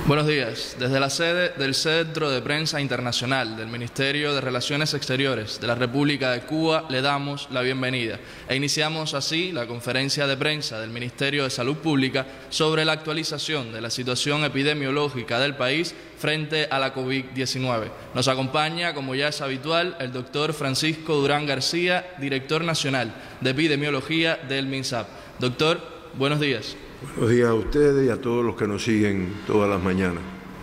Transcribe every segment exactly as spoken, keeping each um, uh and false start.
Buenos días. Desde la sede del Centro de Prensa Internacional del Ministerio de Relaciones Exteriores de la República de Cuba le damos la bienvenida e iniciamos así la conferencia de prensa del Ministerio de Salud Pública sobre la actualización de la situación epidemiológica del país frente a la COVID diecinueve. Nos acompaña, como ya es habitual, el doctor Francisco Durán García, director nacional de epidemiología del MINSAP. Doctor, buenos días. Buenos días a ustedes y a todos los que nos siguen todas las mañanas.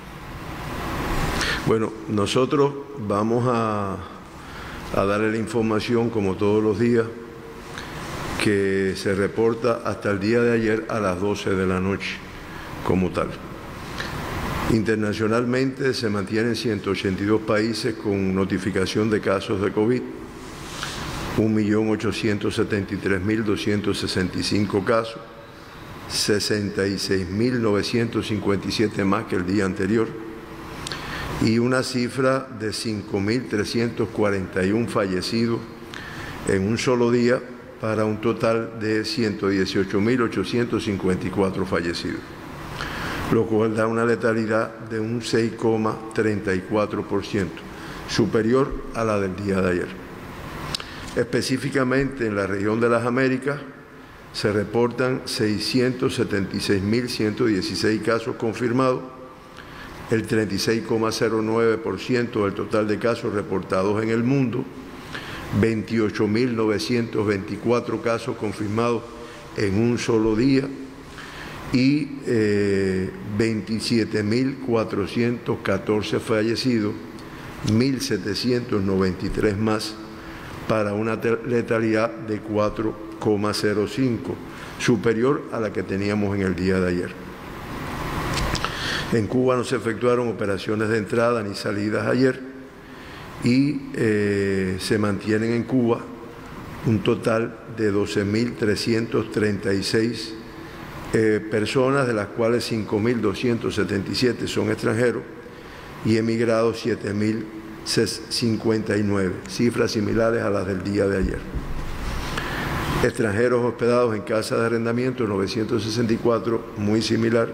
Bueno, nosotros vamos a, a darle la información, como todos los días, que se reporta hasta el día de ayer a las doce de la noche, como tal. Internacionalmente se mantienen ciento ochenta y dos países con notificación de casos de COVID, un millón ochocientos setenta y tres mil doscientos sesenta y cinco casos, sesenta y seis mil novecientos cincuenta y siete más que el día anterior y una cifra de cinco mil trescientos cuarenta y uno fallecidos en un solo día para un total de ciento dieciocho mil ochocientos cincuenta y cuatro fallecidos, lo cual da una letalidad de un seis coma treinta y cuatro por ciento, superior a la del día de ayer. Específicamente en la región de las Américas se reportan seiscientos setenta y seis mil ciento dieciséis casos confirmados, el treinta y seis coma cero nueve por ciento del total de casos reportados en el mundo, veintiocho mil novecientos veinticuatro casos confirmados en un solo día y eh, veintisiete mil cuatrocientos catorce fallecidos, mil setecientos noventa y tres más, para una letalidad de cuatro coma cero cinco, superior a la que teníamos en el día de ayer. En Cuba no se efectuaron operaciones de entrada ni salidas ayer y eh, se mantienen en Cuba un total de doce mil trescientos treinta y seis eh, personas, de las cuales cinco mil doscientos setenta y siete son extranjeros y emigrados siete mil cincuenta y nueve, cifras similares a las del día de ayer. Extranjeros hospedados en casas de arrendamiento, novecientos sesenta y cuatro, muy similar,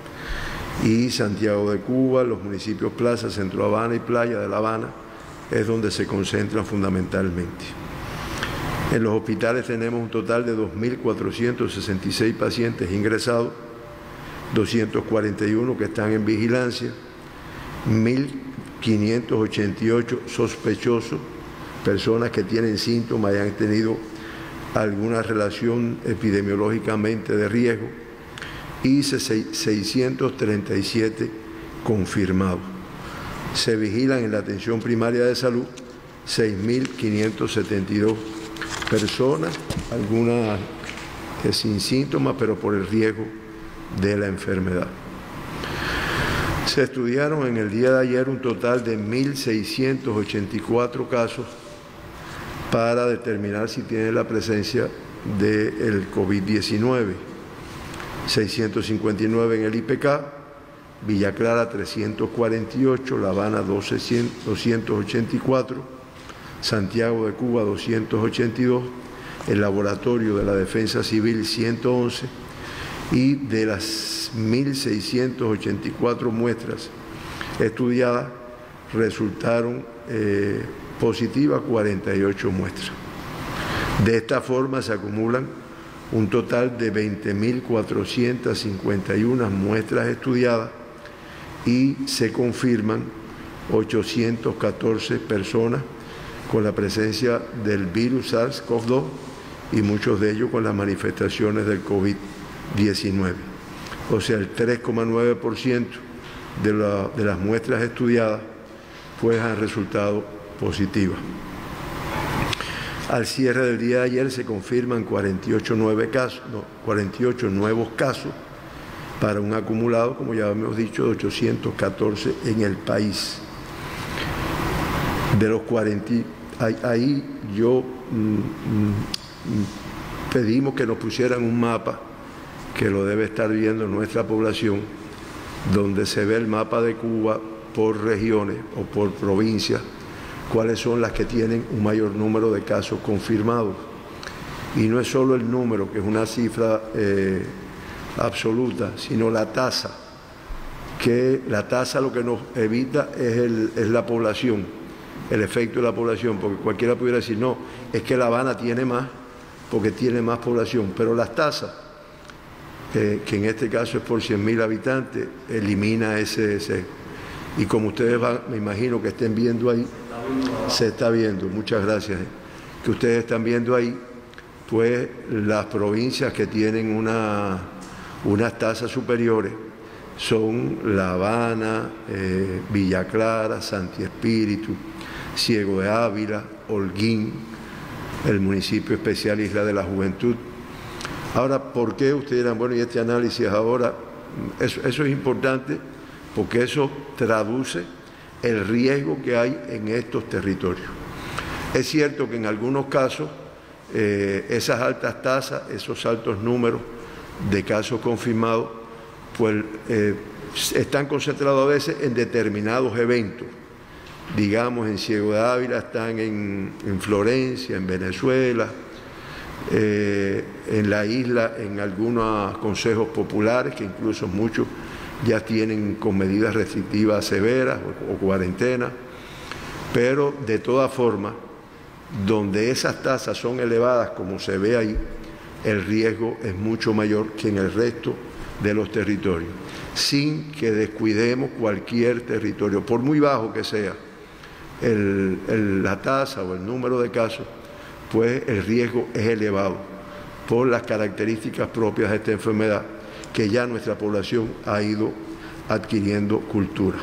y Santiago de Cuba, los municipios Plaza, Centro Habana y Playa de La Habana, es donde se concentran fundamentalmente. En los hospitales tenemos un total de dos mil cuatrocientos sesenta y seis pacientes ingresados, doscientos cuarenta y uno que están en vigilancia, mil quinientos ochenta y ocho sospechosos, personas que tienen síntomas y han tenido alguna relación epidemiológicamente de riesgo, y seiscientos treinta y siete confirmados. Se vigilan en la atención primaria de salud seis mil quinientos setenta y dos personas, algunas que sin síntomas, pero por el riesgo de la enfermedad. Se estudiaron en el día de ayer un total de mil seiscientos ochenta y cuatro casos para determinar si tiene la presencia del COVID diecinueve. seiscientos cincuenta y nueve en el I P K, Villa Clara trescientos cuarenta y ocho, La Habana doscientos ochenta y cuatro, Santiago de Cuba doscientos ochenta y dos, el Laboratorio de la Defensa Civil ciento once, y de las mil seiscientas ochenta y cuatro muestras estudiadas resultaron eh, positivas cuarenta y ocho muestras. De esta forma se acumulan un total de veinte mil cuatrocientas cincuenta y una muestras estudiadas y se confirman ochocientas catorce personas con la presencia del virus SARS CoV dos y muchos de ellos con las manifestaciones del COVID diecinueve. O sea, el tres coma nueve por ciento de, la, de las muestras estudiadas pues han resultado positivas. Al cierre del día de ayer se confirman cuarenta y ocho, nueve casos, no, cuarenta y ocho nuevos casos para un acumulado, como ya hemos dicho, de ochocientos catorce en el país. De los cuarenta, ahí, ahí yo mm, mm, pedimos que nos pusieran un mapa, que lo debe estar viendo nuestra población, donde se ve el mapa de Cuba por regiones o por provincias, cuáles son las que tienen un mayor número de casos confirmados. Y no es solo el número, que es una cifra eh, absoluta, sino la tasa que la tasa lo que nos evita es, el, es la población, el efecto de la población, porque cualquiera pudiera decir, no, es que La Habana tiene más, porque tiene más población, pero las tasas, eh, que en este caso es por cien mil habitantes, elimina ese, ese. Y como ustedes van, me imagino que estén viendo ahí, se está viendo, muchas gracias, eh, que ustedes están viendo ahí, pues las provincias que tienen una, unas tasas superiores son La Habana, eh, Villa Clara, Santi Espíritu, Ciego de Ávila, Holguín, el municipio especial Isla de la Juventud. Ahora, ¿por qué ustedes dirán, bueno, y este análisis ahora? Eso, eso es importante porque eso traduce el riesgo que hay en estos territorios. Es cierto que en algunos casos eh, esas altas tasas, esos altos números de casos confirmados, pues eh, están concentrados a veces en determinados eventos. Digamos, en Ciego de Ávila están en, en Florencia, en Venezuela, eh, en la isla, en algunos consejos populares, que incluso muchos ya tienen con medidas restrictivas severas o, o cuarentena, pero de todas formas, donde esas tasas son elevadas, como se ve ahí, el riesgo es mucho mayor que en el resto de los territorios, sin que descuidemos cualquier territorio, por muy bajo que sea el, el, la tasa o el número de casos, pues el riesgo es elevado por las características propias de esta enfermedad que ya nuestra población ha ido adquiriendo cultura.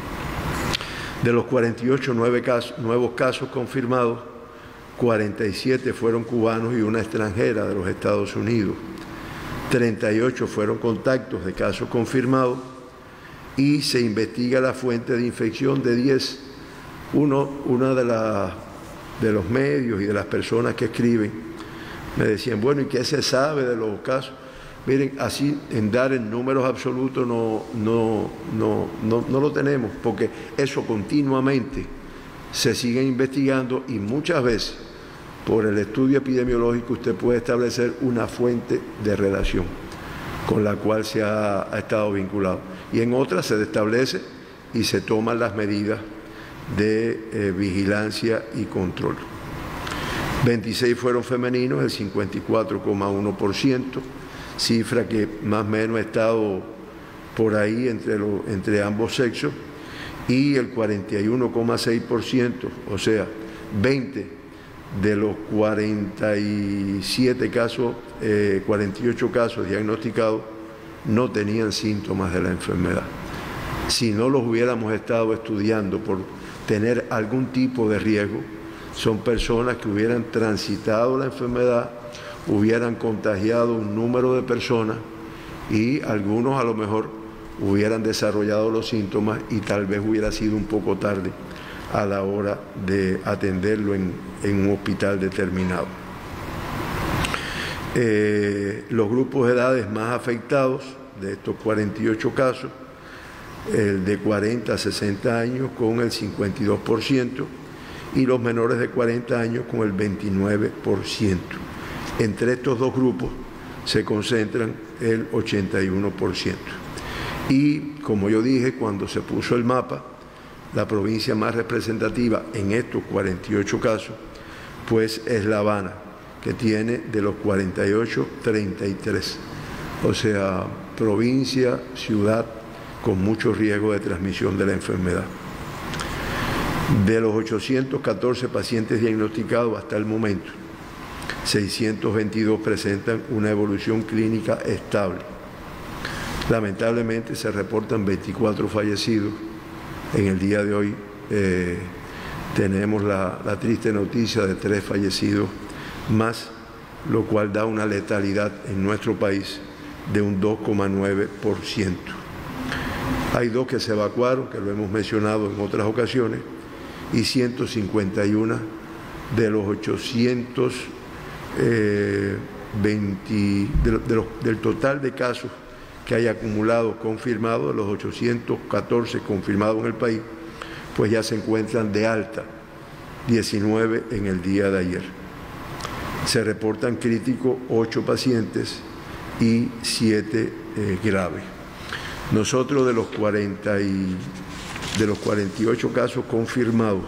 De los cuarenta y ocho nueve casos, nuevos casos confirmados, cuarenta y siete fueron cubanos y una extranjera de los Estados Unidos. treinta y ocho fueron contactos de casos confirmados y se investiga la fuente de infección de diez. Uno, una de, la, de los medios y de las personas que escriben me decían, bueno, ¿y qué se sabe de los casos? Miren, así en dar en números absolutos no, no, no, no, no lo tenemos, porque eso continuamente se sigue investigando y muchas veces por el estudio epidemiológico usted puede establecer una fuente de relación con la cual se ha, ha estado vinculado. Y en otras se establece y se toman las medidas de eh, vigilancia y control. veintiséis fueron femeninos, el cincuenta y cuatro coma uno por ciento, cifra que más o menos ha estado por ahí entre, lo, entre ambos sexos, y el cuarenta y uno coma seis por ciento, o sea, veinte de los cuarenta y siete casos, eh, cuarenta y ocho casos diagnosticados no tenían síntomas de la enfermedad. Si no los hubiéramos estado estudiando por tener algún tipo de riesgo, son personas que hubieran transitado la enfermedad, hubieran contagiado un número de personas y algunos a lo mejor hubieran desarrollado los síntomas y tal vez hubiera sido un poco tarde a la hora de atenderlo en, en un hospital determinado. Eh, los grupos de edades más afectados de estos cuarenta y ocho casos, el de cuarenta a sesenta años con el cincuenta y dos por ciento y los menores de cuarenta años con el veintinueve por ciento. Entre estos dos grupos se concentran el ochenta y uno por ciento. Y como yo dije, cuando se puso el mapa, la provincia más representativa en estos cuarenta y ocho casos, pues es La Habana, que tiene de los cuarenta y ocho, treinta y tres. O sea, provincia, ciudad con mucho riesgo de transmisión de la enfermedad. De los ochocientos catorce pacientes diagnosticados hasta el momento, seiscientos veintidós presentan una evolución clínica estable. Lamentablemente se reportan veinticuatro fallecidos. En el día de hoy eh, tenemos la, la triste noticia de tres fallecidos más, lo cual da una letalidad en nuestro país de un dos coma nueve por ciento. Hay dos que se evacuaron, que lo hemos mencionado en otras ocasiones, y ciento cincuenta y uno de los ochocientos veinte, de, de los, del total de casos que hay acumulados confirmados, los ochocientos catorce confirmados en el país, pues ya se encuentran de alta, diecinueve en el día de ayer. Se reportan críticos ocho pacientes y siete eh, graves. Nosotros de los, cuarenta y, de los cuarenta y ocho casos confirmados,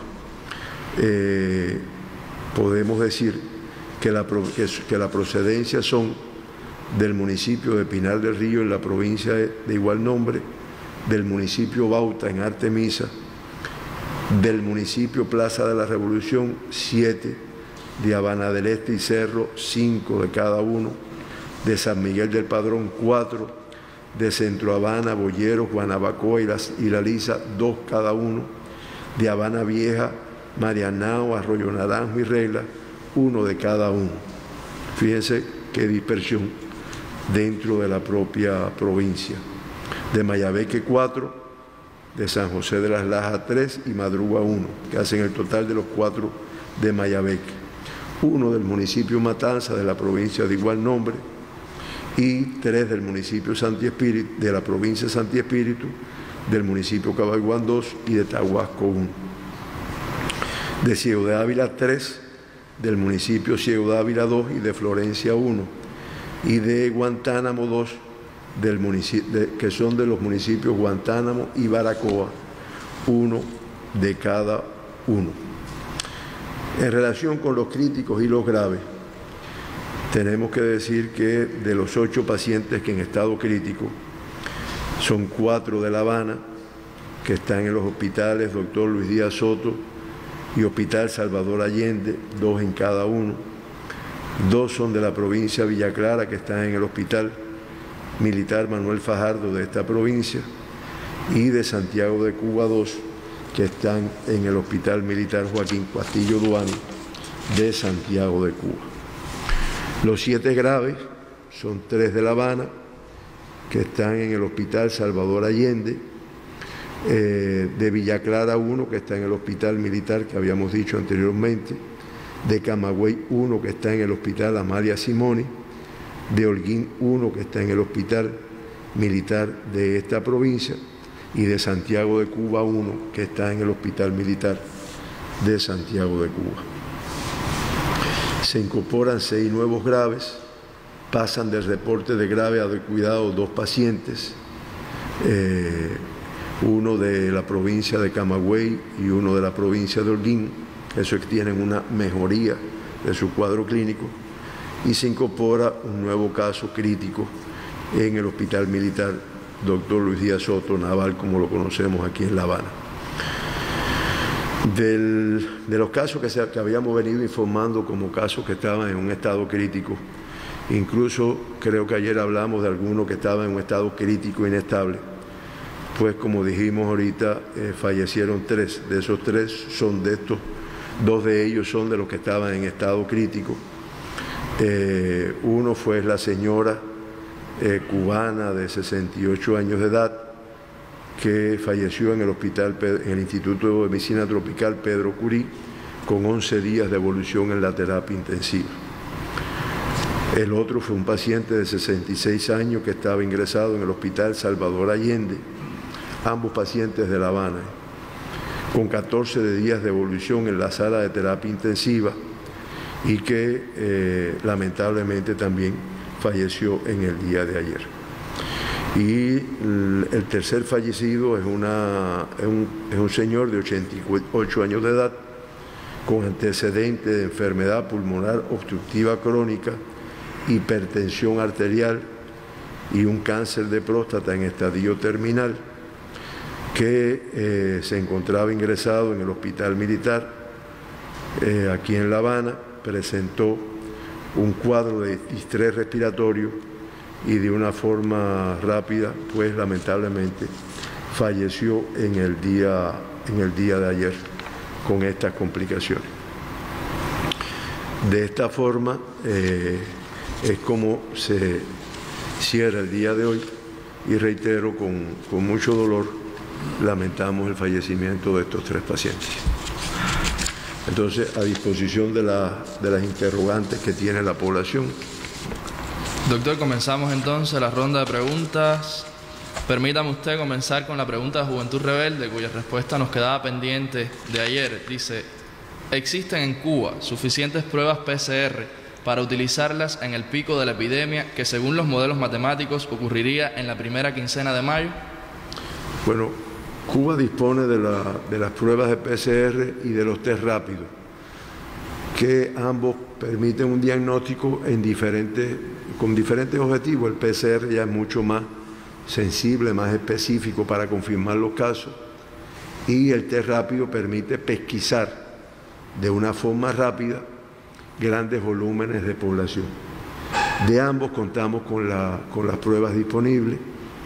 eh, podemos decir que la, que, que la procedencia son del municipio de Pinar del Río en la provincia de, de igual nombre, del municipio Bauta en Artemisa, del municipio Plaza de la Revolución, siete, de Habana del Este y Cerro, cinco de cada uno, de San Miguel del Padrón, cuatro, de Centro Habana, Boyeros, Guanabacoa y la, y la Lisa, dos cada uno, de Habana Vieja, Marianao, Arroyo Naranjo y Regla, uno de cada uno. Fíjense qué dispersión dentro de la propia provincia. De Mayabeque, cuatro, de San José de las Lajas, tres y Madruga, uno, que hacen el total de los cuatro de Mayabeque. Uno del municipio Matanza, de la provincia de igual nombre, y tres del municipio Santi Espíritu, de la provincia de Santi Espíritu, del municipio Cabaiguán, dos y de Tahuasco, uno. De Ciego de Ávila, tres, del municipio Ciego de Ávila, dos y de Florencia, uno. Y de Guantánamo, dos, del municipio, de, que son de los municipios Guantánamo y Baracoa, uno de cada uno. En relación con los críticos y los graves, tenemos que decir que de los ocho pacientes que en estado crítico, son cuatro de La Habana, que están en los hospitales Doctor Luis Díaz Soto y Hospital Salvador Allende, dos en cada uno. Dos son de la provincia de Villa Clara, que están en el Hospital Militar Manuel Fajardo de esta provincia, y de Santiago de Cuba, dos, que están en el Hospital Militar Joaquín Castillo Duani de Santiago de Cuba. Los siete graves son tres de La Habana, que están en el Hospital Salvador Allende, eh, de Villa Clara, uno, que está en el Hospital Militar, que habíamos dicho anteriormente, de Camagüey, uno, que está en el Hospital Amalia Simoni, de Holguín, uno, que está en el Hospital Militar de esta provincia, y de Santiago de Cuba, uno, que está en el Hospital Militar de Santiago de Cuba. Se incorporan seis nuevos graves, pasan del reporte de grave a de cuidado dos pacientes, eh, uno de la provincia de Camagüey y uno de la provincia de Holguín. Eso es que tienen una mejoría de su cuadro clínico, y se incorpora un nuevo caso crítico en el Hospital Militar Doctor Luis Díaz Soto Naval, como lo conocemos aquí en La Habana. Del, de los casos que, se, que habíamos venido informando como casos que estaban en un estado crítico, incluso creo que ayer hablamos de algunos que estaban en un estado crítico inestable, pues como dijimos ahorita, eh, fallecieron tres. De esos tres son de estos, dos de ellos son de los que estaban en estado crítico. Eh, uno fue la señora eh, cubana de sesenta y ocho años de edad, que falleció en el hospital, en el Instituto de Medicina Tropical Pedro Curí, con once días de evolución en la terapia intensiva. El otro fue un paciente de sesenta y seis años que estaba ingresado en el Hospital Salvador Allende, ambos pacientes de La Habana, con catorce días de evolución en la sala de terapia intensiva, y que eh, lamentablemente también falleció en el día de ayer. Y el tercer fallecido es, una, es, un, es un señor de ochenta y ocho años de edad, con antecedentes de enfermedad pulmonar obstructiva crónica, hipertensión arterial y un cáncer de próstata en estadio terminal, que eh, se encontraba ingresado en el Hospital Militar eh, aquí en La Habana. Presentó un cuadro de distrés respiratorio y de una forma rápida, pues lamentablemente falleció en el día, en el día de ayer con estas complicaciones. De esta forma eh, es como se cierra el día de hoy, y reitero, con, con mucho dolor lamentamos el fallecimiento de estos tres pacientes. Entonces, a disposición de, la, de las interrogantes que tiene la población. Doctor, comenzamos entonces la ronda de preguntas. Permítame usted comenzar con la pregunta de Juventud Rebelde, cuya respuesta nos quedaba pendiente de ayer. Dice: ¿existen en Cuba suficientes pruebas P C R para utilizarlas en el pico de la epidemia, que según los modelos matemáticos ocurriría en la primera quincena de mayo? Bueno, Cuba dispone de, la, de las pruebas de P C R y de los test rápidos, que ambos permiten un diagnóstico en diferentes, con diferentes objetivos. El P C R ya es mucho más sensible, más específico para confirmar los casos, y el test rápido permite pesquisar de una forma rápida grandes volúmenes de población. De ambos contamos con, la, con las pruebas disponibles,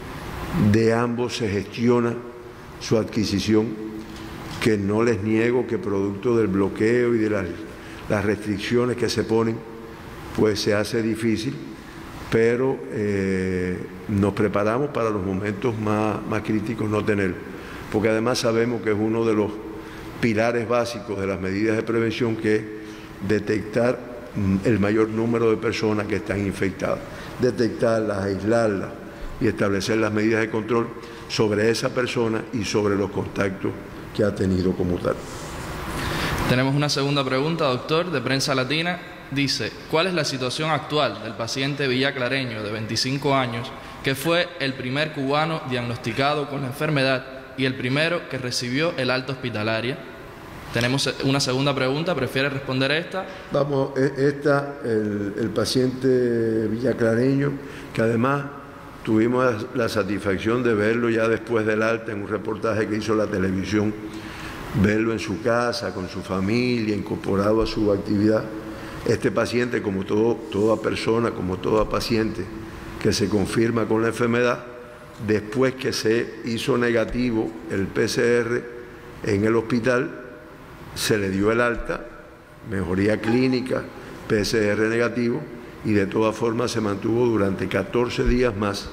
de ambos se gestiona su adquisición, que no les niego que producto del bloqueo y de las, las restricciones que se ponen, pues se hace difícil, pero eh, nos preparamos para los momentos más, más críticos no tenerlo, porque además sabemos que es uno de los pilares básicos de las medidas de prevención, que es detectar el mayor número de personas que están infectadas, detectarlas, aislarlas y establecer las medidas de control sobre esa persona y sobre los contactos que ha tenido como tal. Tenemos una segunda pregunta, doctor, de Prensa Latina. Dice, ¿cuál es la situación actual del paciente villaclareño de veinticinco años que fue el primer cubano diagnosticado con la enfermedad y el primero que recibió el alta hospitalaria? Tenemos una segunda pregunta, ¿prefiere responder esta? Vamos, esta, el, el paciente villaclareño, que además tuvimos la satisfacción de verlo ya después del alta en un reportaje que hizo la televisión, verlo en su casa, con su familia, incorporado a su actividad. Este paciente, como todo, toda persona, como toda paciente que se confirma con la enfermedad, después que se hizo negativo el P C R en el hospital, se le dio el alta, mejoría clínica, P C R negativo, y de todas formas se mantuvo durante catorce días más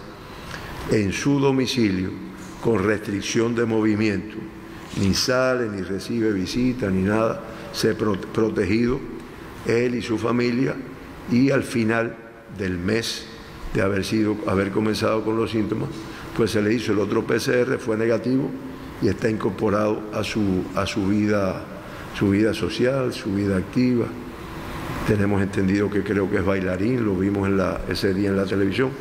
en su domicilio con restricción de movimiento. Ni sale, ni recibe visitas, ni nada, se pro protegido él y su familia, y al final del mes de haber, sido, haber comenzado con los síntomas, pues se le hizo el otro P C R, fue negativo y está incorporado a su, a su vida, su vida social, su vida activa. Tenemos entendido que creo que es bailarín, lo vimos en la, ese día en la televisión,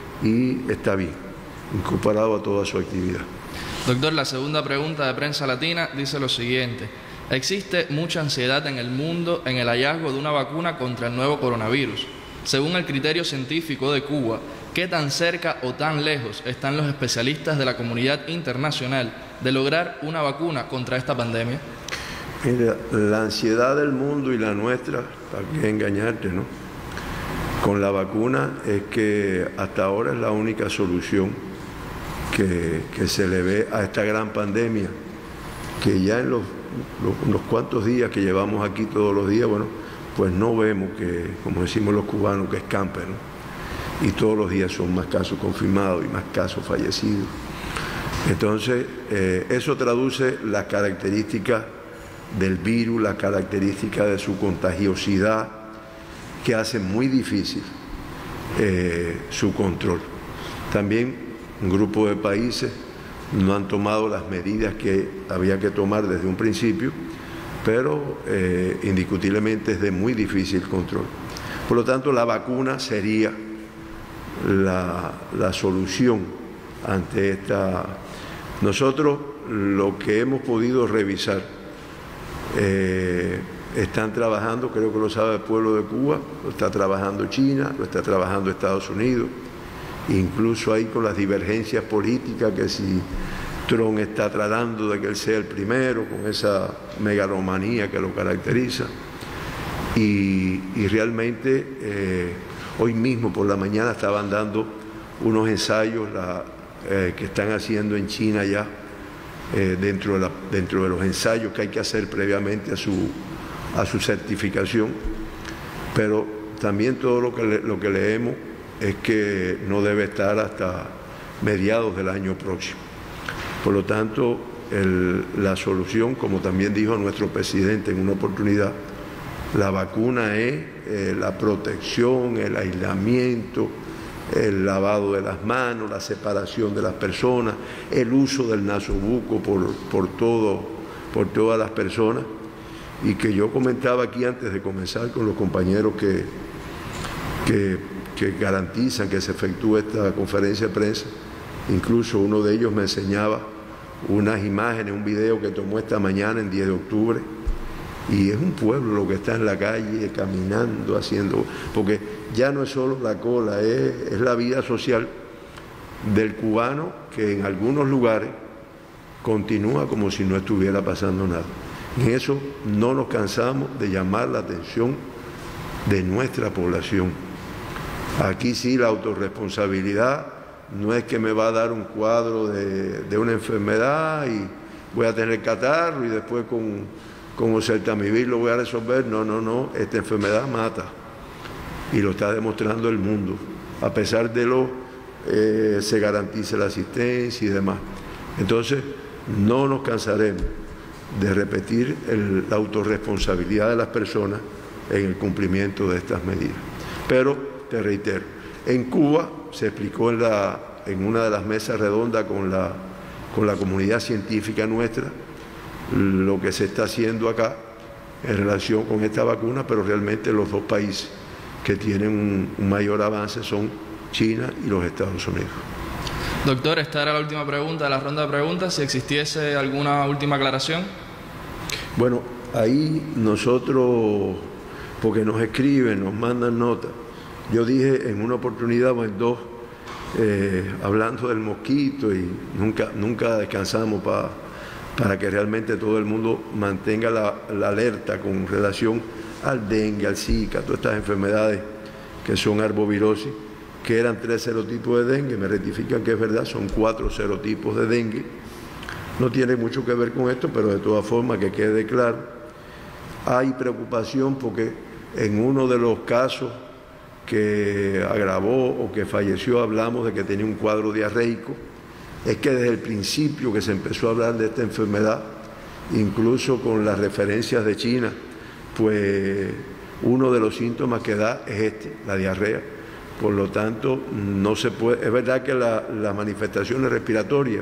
y está bien, incorporado a toda su actividad. Doctor, la segunda pregunta de Prensa Latina dice lo siguiente. Existe mucha ansiedad en el mundo en el hallazgo de una vacuna contra el nuevo coronavirus. Según el criterio científico de Cuba, ¿qué tan cerca o tan lejos están los especialistas de la comunidad internacional de lograr una vacuna contra esta pandemia? Mira, la ansiedad del mundo y la nuestra, ¿para qué engañarte, no? Con la vacuna es que hasta ahora es la única solución que, que se le ve a esta gran pandemia, que ya en los, los, unos cuantos días que llevamos aquí todos los días, bueno, pues no vemos que, como decimos los cubanos, que escampe, ¿no? Y todos los días son más casos confirmados y más casos fallecidos. Entonces, eh, eso traduce las características del virus, las características de su contagiosidad, que hace muy difícil eh, su control. También un grupo de países no han tomado las medidas que había que tomar desde un principio, pero eh, indiscutiblemente es de muy difícil control. Por lo tanto, la vacuna sería la, la solución ante esta. Nosotros lo que hemos podido revisar, eh, están trabajando, creo que lo sabe el pueblo de Cuba, lo está trabajando China, lo está trabajando Estados Unidos, incluso ahí con las divergencias políticas, que si Trump está tratando de que él sea el primero, con esa megalomanía que lo caracteriza. Y, y realmente eh, hoy mismo por la mañana estaban dando unos ensayos la, eh, que están haciendo en China ya, eh, dentro, de la, dentro de los ensayos que hay que hacer previamente a su, a su certificación. Pero también todo lo que, le, lo que leemos es que no debe estar hasta mediados del año próximo. Por lo tanto, el, la solución, como también dijo nuestro presidente en una oportunidad, la vacuna es eh, la protección, el aislamiento, el lavado de las manos, la separación de las personas, el uso del nasobuco por, por, todo, por todas las personas. Y que yo comentaba aquí antes de comenzar con los compañeros que, que, que garantizan que se efectúe esta conferencia de prensa, incluso uno de ellos me enseñaba unas imágenes, un video que tomó esta mañana en diez de octubre, y es un pueblo lo que está en la calle, caminando, haciendo, porque ya no es solo la cola, es, es la vida social del cubano que en algunos lugares continúa como si no estuviera pasando nada. En eso no nos cansamos de llamar la atención de nuestra población. Aquí sí la autorresponsabilidad no es que me va a dar un cuadro de, de una enfermedad y voy a tener catarro y después con, con oseltamivir lo voy a resolver. No, no, no, esta enfermedad mata y lo está demostrando el mundo. A pesar de lo eh, se garantiza la asistencia y demás. Entonces no nos cansaremos de repetir el, la autorresponsabilidad de las personas en el cumplimiento de estas medidas. Pero, te reitero, en Cuba se explicó en, la, en una de las mesas redondas con la, con la comunidad científica nuestra lo que se está haciendo acá en relación con esta vacuna, pero realmente los dos países que tienen un, un mayor avance son China y los Estados Unidos. Doctor, esta era la última pregunta de la ronda de preguntas. Si existiese alguna última aclaración. Bueno, ahí nosotros, porque nos escriben, nos mandan notas. Yo dije en una oportunidad o en dos, eh, hablando del mosquito, y nunca, nunca descansamos pa, para que realmente todo el mundo mantenga la, la alerta con relación al dengue, al zika, todas estas enfermedades que son arbovirosis, que eran tres serotipos de dengue. Me rectifican que es verdad, son cuatro serotipos de dengue. No tiene mucho que ver con esto, pero de todas formas que quede claro, hay preocupación porque en uno de los casos que agravó o que falleció hablamos de que tenía un cuadro diarreico. Es que desde el principio que se empezó a hablar de esta enfermedad, incluso con las referencias de China, pues uno de los síntomas que da es este, la diarrea. Por lo tanto, no se puede, es verdad que la, las manifestaciones respiratorias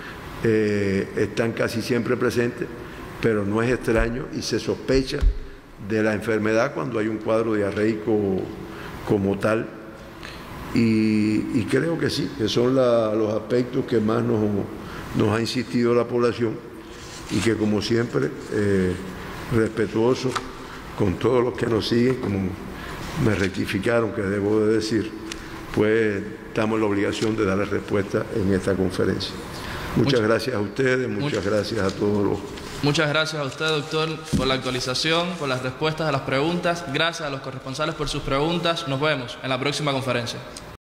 eh, están casi siempre presentes, pero no es extraño y se sospecha de la enfermedad cuando hay un cuadro diarreico como tal. Y, y creo que sí, que son la, los aspectos que más nos, nos ha insistido la población y que, como siempre, eh, respetuoso con todos los que nos siguen, como me rectificaron que debo de decir, pues estamos en la obligación de darle respuesta en esta conferencia. Muchas Much gracias a ustedes, muchas Much gracias a todos los... Muchas gracias a usted, doctor, por la actualización, por las respuestas a las preguntas. Gracias a los corresponsales por sus preguntas. Nos vemos en la próxima conferencia.